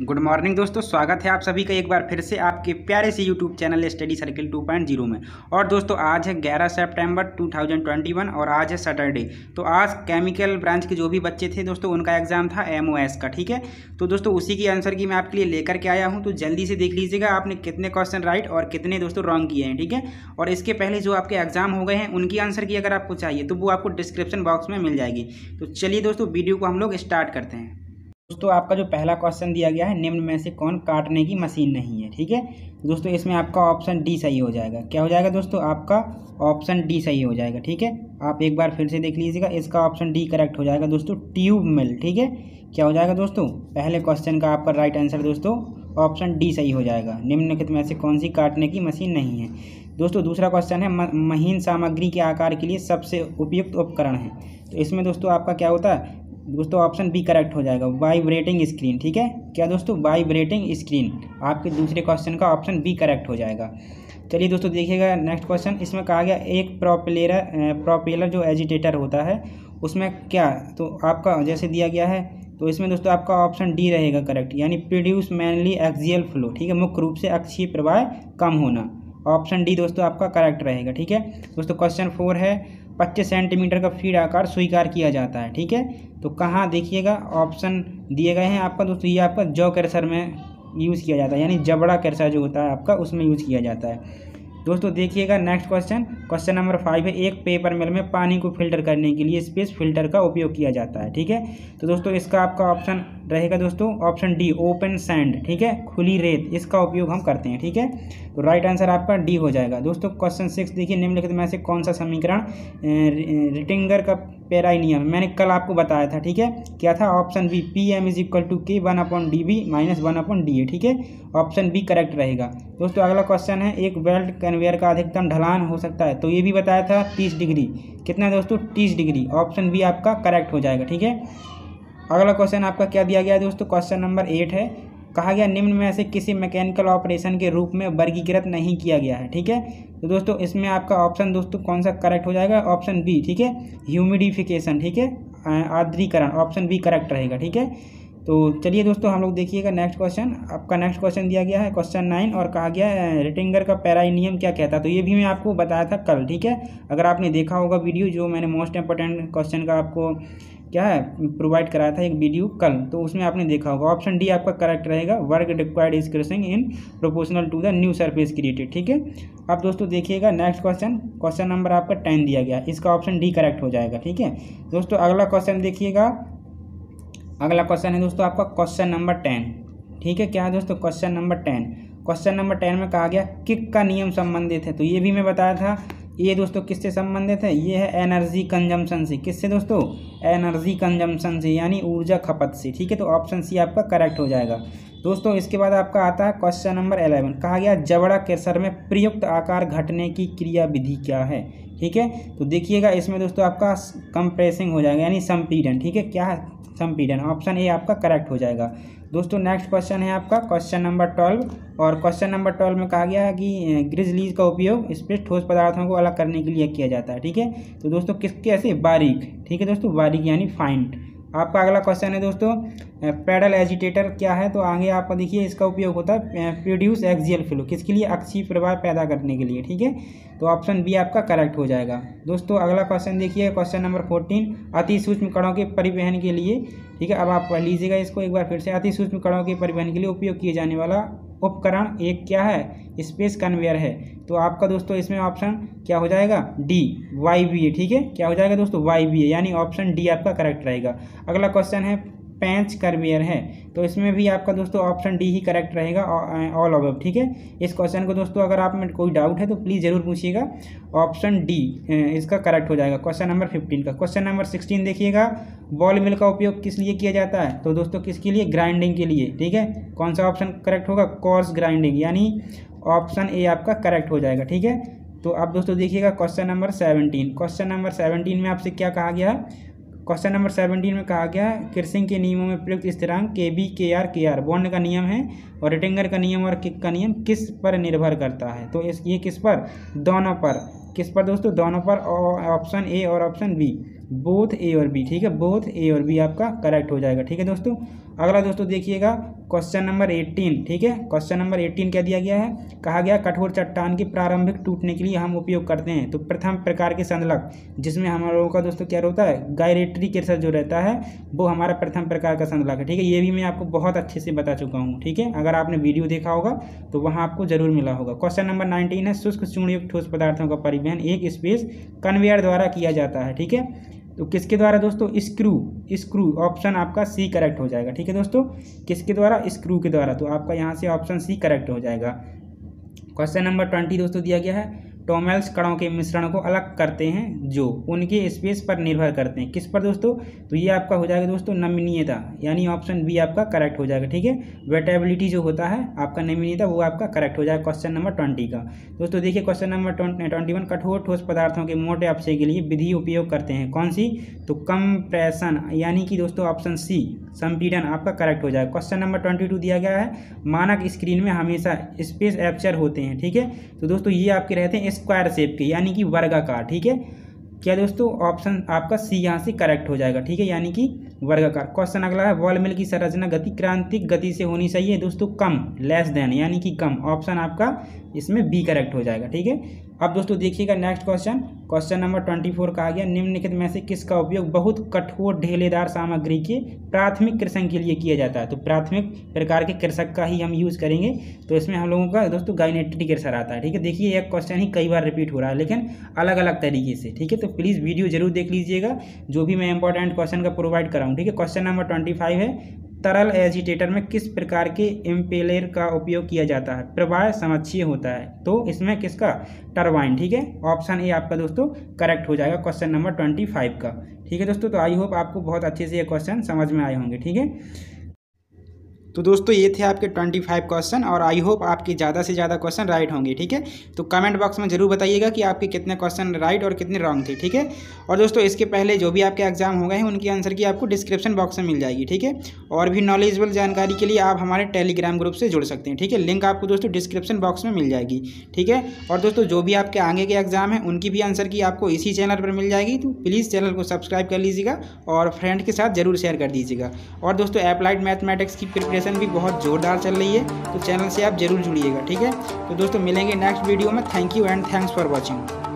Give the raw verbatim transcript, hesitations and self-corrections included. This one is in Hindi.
गुड मॉर्निंग दोस्तों, स्वागत है आप सभी का एक बार फिर से आपके प्यारे से YouTube channel study circle two point zero में। और दोस्तों आज है ग्यारह सितंबर दो हज़ार इक्कीस और आज है सैटरडे। तो आज केमिकल ब्रांच के जो भी बच्चे थे दोस्तों उनका एग्जाम था एमओएस का, ठीक है। तो दोस्तों उसी की आंसर की मैं आपके लिए लेकर के आया हूँ, तो जल्दी से देख लीजिएगा आपने कितने क्वेश्चन राइट और कितने दोस्तों रॉन्ग किए हैं, ठीक है। और इसके पहले जो आपके एग्जाम हो गए हैं उनकी आंसर की अगर आपको चाहिए तो वो आपको डिस्क्रिप्शन बॉक्स में मिल जाएगी। तो चलिए दोस्तों वीडियो को हम लोग स्टार्ट करते हैं। दोस्तों आपका जो पहला क्वेश्चन दिया गया है, निम्न में से कौन काटने की मशीन नहीं है, ठीक है। तो दोस्तों इसमें आपका ऑप्शन डी सही हो जाएगा। क्या हो जाएगा दोस्तों? आपका ऑप्शन डी सही हो जाएगा, ठीक है। आप एक बार फिर से देख लीजिएगा, इसका ऑप्शन डी करेक्ट हो जाएगा दोस्तों, ट्यूब मिल, ठीक है। क्या हो जाएगा दोस्तों? पहले क्वेश्चन का आपका राइट आंसर दोस्तों ऑप्शन डी सही हो जाएगा। निम्नलिखित में से कौन सी काटने की मशीन नहीं है। दोस्तों दूसरा क्वेश्चन है, महीन सामग्री के आकार के लिए सबसे उपयुक्त उपकरण है। तो इसमें दोस्तों आपका क्या होता है दोस्तों? ऑप्शन बी करेक्ट हो जाएगा, वाइब्रेटिंग स्क्रीन, ठीक है। क्या दोस्तों? Vibrating screen. आपके दूसरे क्वेश्चन का ऑप्शन बी करेक्ट हो जाएगा। चलिए दोस्तों देखिएगा नेक्स्ट क्वेश्चन। इसमें कहा गया एक प्रोपेलर प्रोपेलर जो एजिटेटर होता है उसमें क्या, तो आपका जैसे दिया गया है तो इसमें दोस्तों आपका ऑप्शन डी रहेगा करेक्ट, यानी प्रोड्यूस मैनली एक्सियल फ्लो, ठीक है। मुख्य रूप से अक्षीय प्रवाह कम होना। ऑप्शन डी दोस्तों आपका करेक्ट रहेगा, ठीक है। दोस्तों क्वेश्चन फोर है, पच्चीस सेंटीमीटर का फीड आकार स्वीकार किया जाता है, ठीक है। तो कहाँ देखिएगा ऑप्शन दिए गए हैं आपका दोस्तों, ये आपका जॉ कैंसर में यूज़ किया जाता है, यानी जबड़ा कैंसर जो होता है आपका उसमें यूज़ किया जाता है। दोस्तों देखिएगा next question, question number five है, एक पेपर मिल में पानी को फिल्टर करने के लिए स्पेस फिल्टर का उपयोग किया जाता है, ठीक है। तो दोस्तों इसका आपका ऑप्शन रहेगा दोस्तों ऑप्शन डी, ओपन सैंड, ठीक है, खुली रेत, इसका उपयोग हम करते हैं, ठीक है। तो राइट आंसर आपका डी हो जाएगा। दोस्तों क्वेश्चन सिक्स देखिए, निम्नलिखित में से कौन सा समीकरण रिटिंगर का पेराइनियम, मैंने कल आपको बताया था, ठीक है। क्या था? Option B, P M is equal to K one upon D B minus one upon D A, ठीक है। ऑप्शन बी करेक्ट रहेगा। दोस्तों अगला क्वेश्चन है, एक बेल्ट कन्वेयर का अधिकतम ढलान हो सकता है, तो ये भी बताया था तीस डिग्री। कितना दोस्तों? तीस डिग्री। ऑप्शन बी आपका करेक्ट हो जाएगा, ठीक है। अगला क्वेश्चन आपका क्या दिया गया है दोस्तों? क्वेश्चन नंबर एट है, कहा गया निम्न में से किसी मैकेनिकल ऑपरेशन के रूप में वर्गीकृत नहीं किया गया है, ठीक है। तो दोस्तों इसमें आपका ऑप्शन दोस्तों कौन सा करेक्ट हो जाएगा? ऑप्शन बी, ठीक है, ह्यूमिडिफिकेशन, ठीक है, आर्द्रीकरण। ऑप्शन बी करेक्ट रहेगा, ठीक है। तो चलिए दोस्तों हम लोग देखिएगा नेक्स्ट क्वेश्चन। आपका नेक्स्ट क्वेश्चन दिया गया है क्वेश्चन नाइन, और कहा गया है रिटिंगर का पेराइनियम क्या कहता है। तो ये भी मैं आपको बताया था कल, ठीक है। अगर आपने देखा होगा वीडियो जो मैंने मोस्ट इंपॉर्टेंट क्वेश्चन का आपको क्या है प्रोवाइड कराया था एक वीडियो कल, तो उसमें आपने देखा होगा। ऑप्शन डी आपका करेक्ट रहेगा, work required is crushing in proportional to the new surface created, ठीक है। अब दोस्तों देखिएगा नेक्स्ट क्वेश्चन, क्वेश्चन नंबर आपका टेन दिया गया, इसका ऑप्शन डी करेक्ट हो जाएगा, ठीक है। दोस्तों अगला क्वेश्चन देखिएगा, अगला क्वेश्चन है दोस्तों आपका क्वेश्चन नंबर टेन, ठीक है। क्या है दोस्तों? Question number ten. Question number ten में कहा गया किक का नियम संबंधित है, तो ये भी मैं बताया था। ये दोस्तों किससे संबंधित है? ये है एनर्जी कंजम्पशन से। किससे दोस्तों? एनर्जी कंजम्पशन से, यानी ऊर्जा खपत से, ठीक है। तो ऑप्शन सी आपका करेक्ट हो जाएगा। दोस्तों इसके बाद आपका आता है क्वेश्चन नंबर इलेवन, कहा गया जबड़ा कैंसर में प्रयुक्त आकार घटने की क्रिया विधि क्या है, ठीक है। तो देखिएगा इसमें दोस्तों आपका कंप्रेसिंग हो जाएगा, यानी संपीड़न, ठीक है। क्या है? संपीड़न। ऑप्शन ए आपका करेक्ट हो जाएगा। दोस्तों नेक्स्ट क्वेश्चन है आपका क्वेश्चन नंबर ट्वेल्व, और क्वेश्चन नंबर ट्वेल्व में कहा गया है कि ग्रिजलीज का उपयोग स्पेस ठोस पदार्थों को अलग करने के लिए किया जाता है, ठीक है। तो दोस्तों किसके ऐसे? बारीक, ठीक है दोस्तों, बारीक यानी फाइंड। आपका अगला क्वेश्चन है दोस्तों, पैडल एजिटेटर क्या है। तो आगे आपका देखिए इसका उपयोग होता है प्रोड्यूस एक्सियल फ्लो, किसके लिए? अक्षीय प्रवाह पैदा करने के लिए, ठीक है। तो ऑप्शन बी आपका करेक्ट हो जाएगा। दोस्तों अगला क्वेश्चन देखिए क्वेश्चन नंबर फोर्टीन, अति सूक्ष्म कणों के परिवहन के लिए, ठीक है। अब आप पढ़ लीजिएगा इसको एक बार फिर से। अति सूक्ष्म कणों के परिवहन के लिए उपयोग किए जाने वाला उपकरण एक क्या है? स्पेस कन्वेयर है। तो आपका दोस्तों इसमें ऑप्शन क्या हो जाएगा? डी, वाई बी है, ठीक है। क्या हो जाएगा दोस्तों? वाई बी है, यानी ऑप्शन डी आपका करेक्ट रहेगा। अगला क्वेश्चन है पेंच कन्वेयर है, तो इसमें भी आपका दोस्तों ऑप्शन डी ही करेक्ट रहेगा, ऑल अबव, ठीक है। इस क्वेश्चन को दोस्तों अगर आप में कोई डाउट है तो प्लीज़ ज़रूर पूछिएगा। ऑप्शन डी इसका करेक्ट हो जाएगा क्वेश्चन नंबर फिफ्टीन का। क्वेश्चन नंबर सिक्सटीन देखिएगा, बॉल मिल का उपयोग किस लिए किया जाता है। तो दोस्तों किसके लिए? ग्राइंडिंग के लिए, ठीक है। कौन सा ऑप्शन करेक्ट होगा? कोर्स ग्राइंडिंग, यानी ऑप्शन ए आपका करेक्ट हो जाएगा, ठीक है। तो अब दोस्तों देखिएगा question number seventeen. Question number seventeen में आपसे क्या कहा गया है? क्वेश्चन नंबर सेवनटीन में कहा गया किर्सिंग के नियमों में प्रयुक्त स्थिरांक के बी के आर के आर बॉन्ड का नियम है, और रिटिंगर का नियम और किक का नियम किस पर निर्भर करता है। तो इस ये किस पर? दोनों पर। किस पर दोस्तों? दोनों पर। ऑप्शन ए और ऑप्शन बी, बोथ ए और बी, ठीक है। बोथ ए और बी आपका करेक्ट हो जाएगा, ठीक है दोस्तों। अगला दोस्तों देखिएगा क्वेश्चन नंबर एटीन, ठीक है। क्वेश्चन नंबर एटीन क्या दिया गया है, कहा गया कठोर चट्टान के प्रारंभिक टूटने के लिए हम उपयोग करते हैं। तो प्रथम प्रकार के संलग्न, जिसमें हम लोगों का दोस्तों क्या होता है, गायरेटरी क्रशर जो रहता है वो हमारा प्रथम प्रकार का संलग्न है, ठीक है। ये भी मैं आपको बहुत अच्छे से बता चुका हूँ, ठीक है। अगर आपने वीडियो देखा होगा तो वहाँ आपको जरूर मिला होगा। क्वेश्चन नंबर नाइनटीन है, शुष्क चूर्णयुक्त ठोस पदार्थों का परिवहन एक स्पेस कन्वेयर द्वारा किया जाता है, ठीक है। तो किसके द्वारा दोस्तों, स्क्रू, स्क्रू, ऑप्शन आपका सी करेक्ट हो जाएगा, ठीक है दोस्तों। किसके द्वारा, स्क्रू के द्वारा, तो आपका यहाँ से ऑप्शन सी करेक्ट हो जाएगा। क्वेश्चन नंबर ट्वेंटी दोस्तों दिया गया है, टॉमेल्स कणों के मिश्रण को अलग करते हैं जो उनके स्पेस पर निर्भर करते हैं। किस पर दोस्तों, तो ये आपका हो जाएगा दोस्तों नमनीयता, यानी ऑप्शन बी आपका करेक्ट हो जाएगा, ठीक है। वेटेबिलिटी जो होता है आपका नमनीयता, वो आपका करेक्ट हो जाएगा क्वेश्चन नंबर ट्वेंटी का। दोस्तों देखिए क्वेश्चन नंबर ट्वेंटी वन, कठोर ठोस पदार्थों के मोटे अपक्षय के लिए विधि उपयोग करते हैं, कौन सी, तो कंप्रेशन, यानी कि दोस्तों ऑप्शन सी संपीड़न आपका करेक्ट हो जाएगा। क्वेश्चन नंबर ट्वेंटी टू दिया गया है, मानक स्क्रीन में हमेशा स्पेस एपर्चर होते हैं, ठीक है। तो दोस्तों ये आपके रहते हैं स्क्वायर शेप के, यानी कि वर्गाकार, ठीक है। क्या दोस्तों, ऑप्शन आपका सी यहाँ से करेक्ट हो जाएगा, ठीक है, यानी कि वर्गाकार। क्वेश्चन अगला है, बॉल मिल की संरचना गति क्रांतिक गति से होनी चाहिए दोस्तों, कम, लेस देन, यानी कि कम, ऑप्शन आपका इसमें बी करेक्ट हो जाएगा, ठीक है। अब दोस्तों देखिएगा next question, question number twenty four कहा गया, निम्नलिखित में से किसका उपयोग बहुत कठोर ढेलेदार सामग्री के प्राथमिक कृषण के लिए किया जाता है। तो प्राथमिक प्रकार के कृषक का ही हम यूज़ करेंगे, तो इसमें हम लोगों का दोस्तों गायनेटरी कृषर आता है, ठीक है। देखिए एक क्वेश्चन ही कई बार रिपीट हो रहा है, लेकिन अलग अलग तरीके से, ठीक है। तो प्लीज़ वीडियो जरूर देख लीजिएगा, जो भी मैं इंपॉर्टेंट क्वेश्चन का प्रोवाइड कराऊँ, ठीक है। क्वेश्चन नंबर ट्वेंटी फाइव है, तरल एजिटेटर में किस प्रकार के इम्पेलर का उपयोग किया जाता है, प्रवाह समक्षीय होता है, तो इसमें किसका, टरबाइन, ठीक है। ऑप्शन ए आपका दोस्तों करेक्ट हो जाएगा क्वेश्चन नंबर ट्वेंटी फाइव का, ठीक है दोस्तों। तो आई होप आपको बहुत अच्छे से ये क्वेश्चन समझ में आए होंगे, ठीक है। तो दोस्तों ये थे आपके पच्चीस क्वेश्चन, और आई होप आपके ज़्यादा से ज़्यादा क्वेश्चन राइट होंगे, ठीक है। तो कमेंट बॉक्स में जरूर बताइएगा कि आपके कितने क्वेश्चन राइट और कितने रॉन्ग थे, ठीक है। और दोस्तों इसके पहले जो भी आपके एग्जाम हो गए हैं उनकी आंसर की आपको डिस्क्रिप्शन बॉक्स में मिल जाएगी, ठीक है। और भी नॉलेजेबल जानकारी के लिए आप हमारे टेलीग्राम ग्रुप से जुड़ सकते हैं, ठीक है। लिंक आपको दोस्तों डिस्क्रिप्शन बॉक्स में मिल जाएगी, ठीक है। और दोस्तों जो भी आपके आगे के एग्जाम हैं उनकी भी आंसर की आपको इसी चैनल पर मिल जाएगी, तो प्लीज़ चैनल को सब्सक्राइब कर लीजिएगा और फ्रेंड के साथ जरूर शेयर कर दीजिएगा। और दोस्तों अप्लाइड मैथमेटिक्स की प्रिपरेशन भी बहुत जोरदार चल रही है, तो चैनल से आप जरूर जुड़िएगा, ठीक है। तो दोस्तों मिलेंगे नेक्स्ट वीडियो में। Thank you and thanks for watching.